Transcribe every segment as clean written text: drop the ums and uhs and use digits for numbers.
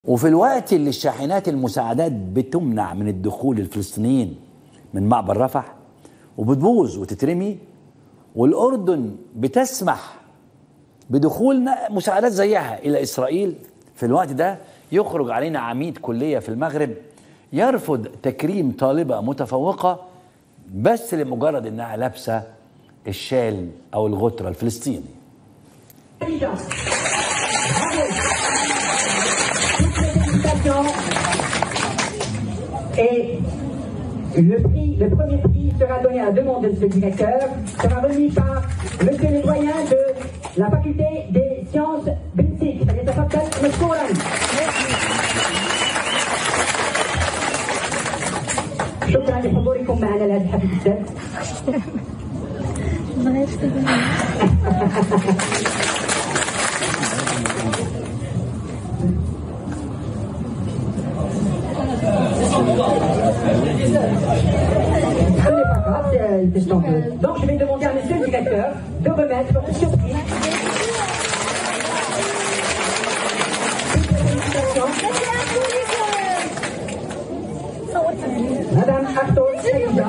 وفي الوقت اللي الشاحنات المساعدات بتمنع من الدخول الفلسطينيين من معبر رفح وبتبوظ وتترمي، والأردن بتسمح بدخول مساعدات زيها إلى إسرائيل، في الوقت ده يخرج علينا عميد كلية في المغرب يرفض تكريم طالبة متفوقة بس لمجرد إنها لابسة الشال أو الغترة الفلسطيني. Et le premier prix sera donné à la demande de ce directeur, sera remis par monsieur le doyen de la faculté des sciences politiques, فليتفضل مشكورا. شكرا لحضوركم معنا لهذا الحفل الجاد. Donc je vais demander à monsieur le directeur de remettre une surprise. Madame Arto Seïda.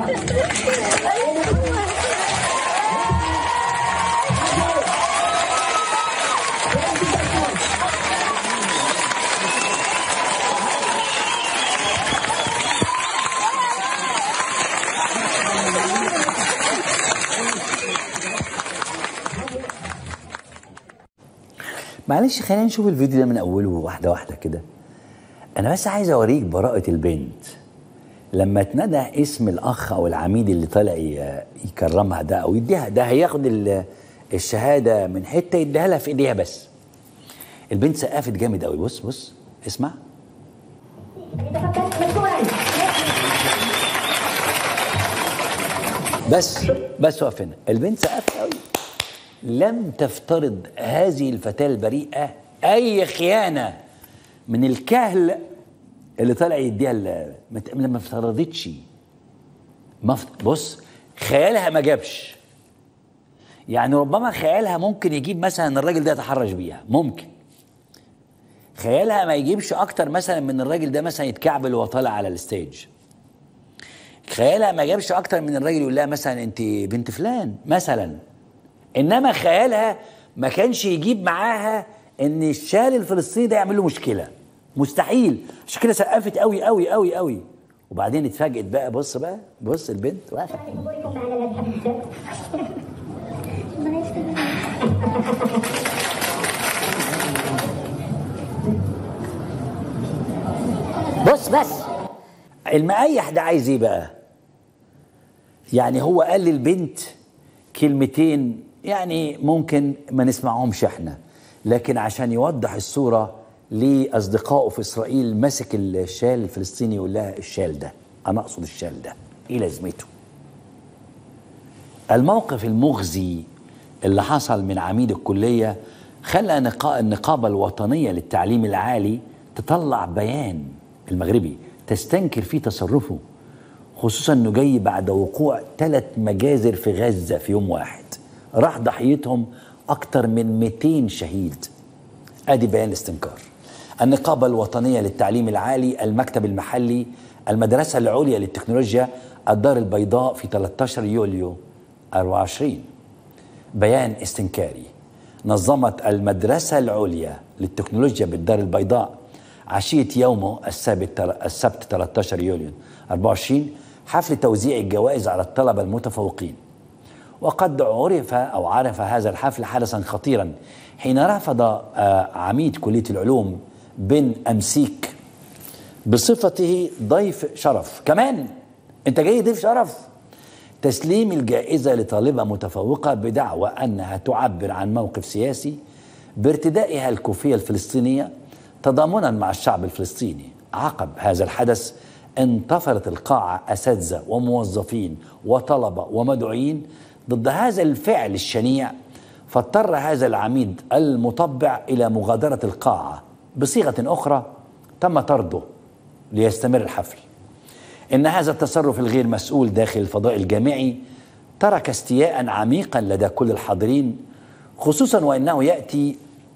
معلش خلينا نشوف الفيديو ده من اوله واحده واحده كده. انا بس عايز اوريك براءة البنت لما تندى اسم الاخ او العميد اللي طالع يكرمها ده او يديها، ده هياخد الشهاده من حته يديها لها في ايديها بس. البنت سقفت جامد قوي. بص بص اسمع. بس وقف هنا. البنت سقفت قوي. لم تفترض هذه الفتاة البريئة أي خيانة من الكهل اللي طالع يديها لما افترضتش. بص خيالها ما جابش، يعني ربما خيالها ممكن يجيب مثلا الراجل ده يتحرش بيها، ممكن خيالها ما يجيبش أكتر مثلا من الراجل ده مثلا يتكعبل وهو طالع على الستيج. خيالها ما جابش أكتر من الراجل يقول لها مثلا أنت بنت فلان مثلا. انما خيالها ما كانش يجيب معاها ان الشال الفلسطيني ده يعمل له مشكله، مستحيل. عشان كده سقفت قوي قوي قوي قوي. وبعدين اتفاجئت بقى. بص بقى، بص البنت واقفه. بس المقيح ده عايز ايه بقى؟ يعني هو قال للبنت كلمتين يعني ممكن ما نسمعهمش احنا، لكن عشان يوضح الصورة لأصدقائه في إسرائيل مسك الشال الفلسطيني يقول لها الشال ده، أنا أقصد الشال ده، إيه لازمته؟ الموقف المخزي اللي حصل من عميد الكلية خلى النقابة الوطنية للتعليم العالي تطلع بيان المغربي تستنكر فيه تصرفه، خصوصا انه جاي بعد وقوع 3 مجازر في غزة في يوم واحد راح ضحيتهم اكتر من 200 شهيد. ادي بيان الاستنكار. النقابة الوطنية للتعليم العالي، المكتب المحلي، المدرسة العليا للتكنولوجيا، الدار البيضاء في 13 يوليو 24. بيان استنكاري. نظمت المدرسة العليا للتكنولوجيا بالدار البيضاء عشية يومه السبت 13 يوليو 24 حفل توزيع الجوائز على الطلبة المتفوقين. وقد عرف هذا الحفل حدثا خطيرا حين رفض عميد كلية العلوم بن أمسيك بصفته ضيف شرف، كمان انت جاي ضيف شرف، تسليم الجائزة لطالبة متفوقة بدعوى أنها تعبر عن موقف سياسي بارتدائها الكوفية الفلسطينية تضامنا مع الشعب الفلسطيني. عقب هذا الحدث انتفرت القاعة أساتذة وموظفين وطلبة ومدعوين ضد هذا الفعل الشنيع، فاضطر هذا العميد المطبع إلى مغادرة القاعة. بصيغة أخرى تم طرده ليستمر الحفل. إن هذا التصرف الغير مسؤول داخل الفضاء الجامعي ترك استياء عميقا لدى كل الحاضرين، خصوصا وإنه يأتي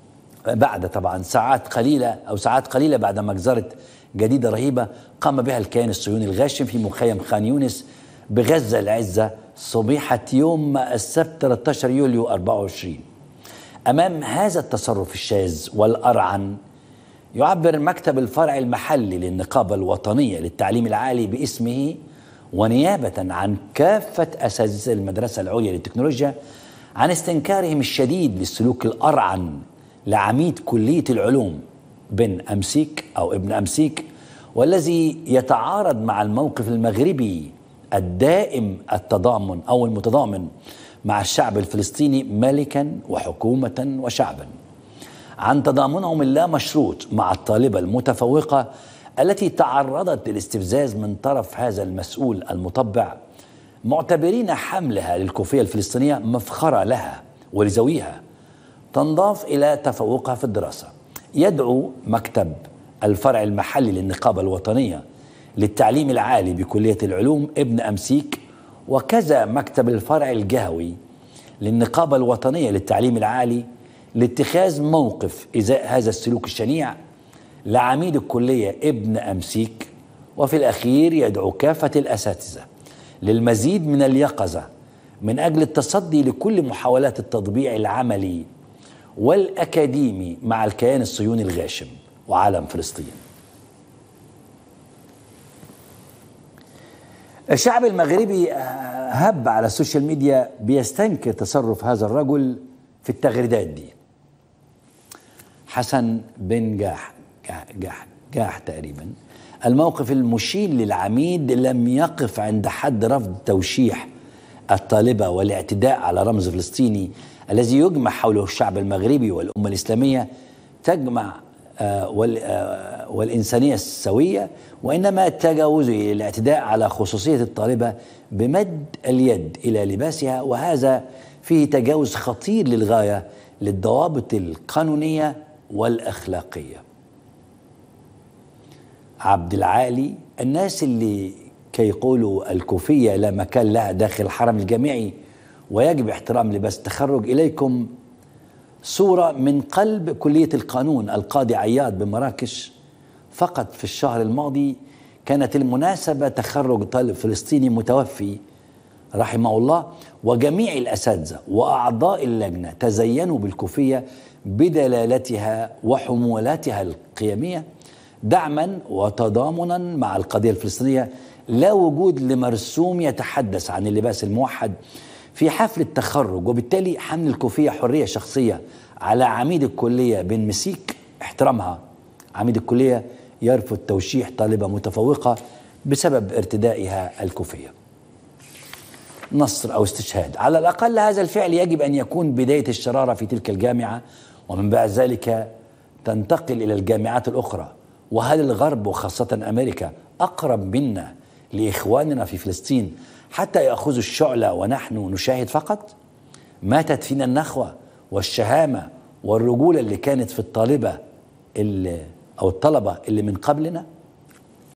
بعد طبعا ساعات قليلة بعد مجزرة جديدة رهيبة قام بها الكيان الصهيوني الغاشم في مخيم خان يونس بغزة العزة صبيحة يوم السبت 13 يوليو 24. أمام هذا التصرف الشاذ والأرعن يعبر مكتب الفرع المحلي للنقابة الوطنية للتعليم العالي باسمه ونيابة عن كافة أساتذة المدرسة العليا للتكنولوجيا عن استنكارهم الشديد للسلوك الأرعن لعميد كلية العلوم ابن أمسيك، والذي يتعارض مع الموقف المغربي الدائم المتضامن مع الشعب الفلسطيني ملكا وحكومة وشعبا، عن تضامنهم اللا مشروط مع الطالبة المتفوقة التي تعرضت للاستفزاز من طرف هذا المسؤول المطبع، معتبرين حملها للكوفية الفلسطينية مفخرة لها ولزويها تنضاف إلى تفوقها في الدراسة. يدعو مكتب الفرع المحلي للنقابة الوطنية للتعليم العالي بكلية العلوم ابن أمسيك، وكذا مكتب الفرع الجهوي للنقابة الوطنية للتعليم العالي لاتخاذ موقف إزاء هذا السلوك الشنيع لعميد الكلية ابن أمسيك. وفي الأخير يدعو كافة الأساتذة للمزيد من اليقظة من أجل التصدي لكل محاولات التطبيع العملي والأكاديمي مع الكيان الصهيوني الغاشم وعالم فلسطين. الشعب المغربي هب على السوشيال ميديا بيستنكر تصرف هذا الرجل في التغريدات دي. حسن بن جاح تقريبا. الموقف المشين للعميد لم يقف عند حد رفض توشيح الطالبة والاعتداء على رمز فلسطيني الذي يجمع حوله الشعب المغربي والأمة الإسلامية تجمع والإنسانية السوية، وإنما تجاوزه الاعتداء على خصوصية الطالبة بمد اليد إلى لباسها، وهذا فيه تجاوز خطير للغاية للضوابط القانونية والأخلاقية. عبد العالي: الناس اللي كيقولوا الكوفية لا مكان لها داخل الحرم الجامعي ويجب احترام لباس التخرج، إليكم صورة من قلب كلية القانون القاضي عياض بمراكش. فقط في الشهر الماضي كانت المناسبة تخرج طالب فلسطيني متوفي رحمه الله، وجميع الأساتذة وأعضاء اللجنة تزينوا بالكوفية بدلالتها وحمولاتها القيمية دعما وتضامنا مع القضية الفلسطينية، لا وجود لمرسوم يتحدث عن اللباس الموحد في حفل التخرج، وبالتالي حمل الكوفية حرية شخصية على عميد الكلية بن مسيك احترامها. عميد الكلية يرفض توشيح طالبة متفوقة بسبب ارتدائها الكوفية. نصر أو استشهاد: على الأقل هذا الفعل يجب أن يكون بداية الشرارة في تلك الجامعة، ومن بعد ذلك تنتقل إلى الجامعات الأخرى. وهل الغرب وخاصة أمريكا أقرب منا لإخواننا في فلسطين حتى يأخذوا الشعلة ونحن نشاهد فقط؟ ماتت فينا النخوة والشهامة والرجولة اللي كانت في الطالبة أو الطلبة اللي من قبلنا.